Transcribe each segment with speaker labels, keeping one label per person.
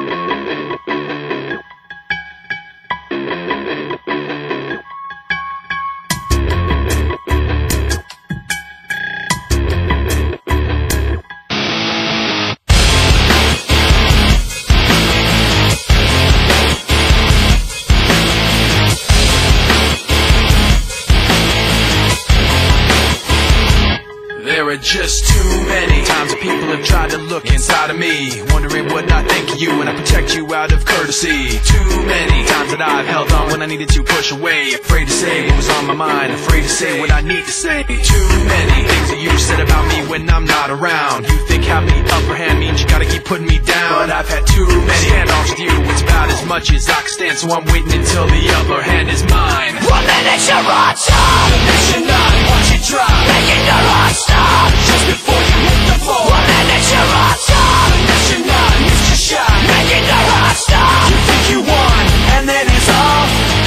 Speaker 1: There are just too many times that people have tried to look inside of me, wondering what I think of you and I protect you out of courtesy. Too many times that I've held on when I needed to push away, afraid to say what was on my mind, afraid to say what I need to say. Too many things that you said about me when I'm not around. You think having the upper hand means you gotta keep putting me down, but I've had too many handoffs with you. It's about as much as I can stand, so I'm waiting until the upper hand is mine.
Speaker 2: 1 minute you're on top,
Speaker 1: next you're not, watch it drop,
Speaker 2: making the wrong stop
Speaker 1: just before you hit the floor.
Speaker 2: 1 minute you're on top,
Speaker 1: next you're not, missed your shot,
Speaker 2: making the wrong stop.
Speaker 1: you think you won, and then it's all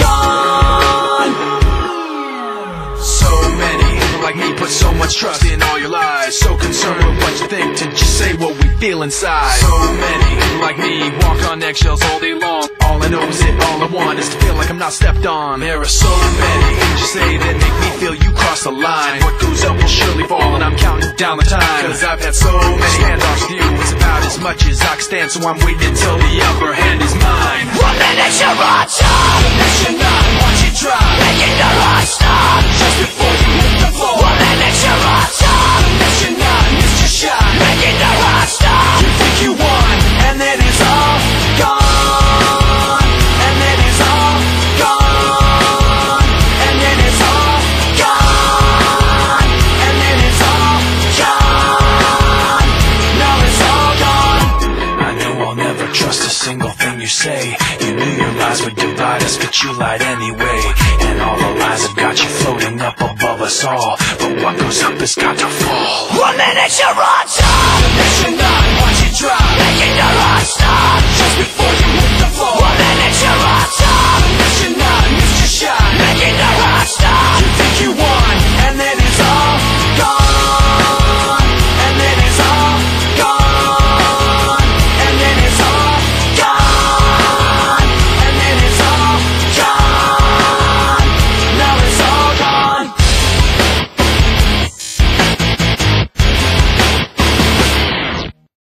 Speaker 1: gone. So many people like me put so much trust in all your lies, so concerned with what you think to just say what we feel inside. So many people like me walk on eggshells all day long. All I know is it, all I want is to feel like I'm not stepped on. There are so many things you say that make me feel you cross the line. What goes up will surely fall, and I'm counting down the time, cause I've had so many handoffs with you. It's about as much as I can stand, so I'm waiting until the upper hand is mine.
Speaker 2: 1 minute you're on top,
Speaker 1: next you're not, watch it drop,
Speaker 2: making the wrong stop
Speaker 1: just before you hit the floor.
Speaker 2: 1 minute you're on top,
Speaker 1: next you're not, missed your shot,
Speaker 2: making the wrong stop.
Speaker 1: you think you won, and then it's all gone, and then it's all gone, and then it's all gone, and then it's all gone. Now it's all gone. I know I'll never trust a single thing you say. You knew your lies would divide us, but you lied anyway. And all the lies have got you floating up above us all, but what goes up has got to fall.
Speaker 2: 1 minute you're on top,
Speaker 1: next you're not, watch it drop,
Speaker 2: making the wrong stop
Speaker 1: just before you hit the floor.
Speaker 2: 1 minute you're on top,
Speaker 1: next you're not, missed your shot,